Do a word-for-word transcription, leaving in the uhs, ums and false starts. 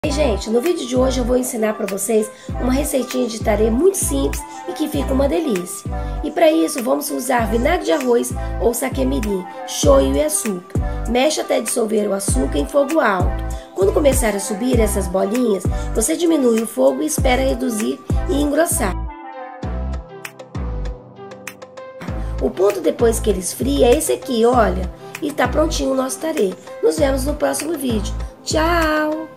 E gente, no vídeo de hoje eu vou ensinar para vocês uma receitinha de tarê muito simples e que fica uma delícia. E para isso vamos usar vinagre de arroz ou saquê mirim, shoyu e açúcar. Mexe até dissolver o açúcar em fogo alto. Quando começar a subir essas bolinhas, você diminui o fogo e espera reduzir e engrossar. O ponto depois que ele esfria é esse aqui, olha. E tá prontinho o nosso tarê. Nos vemos no próximo vídeo. Tchau!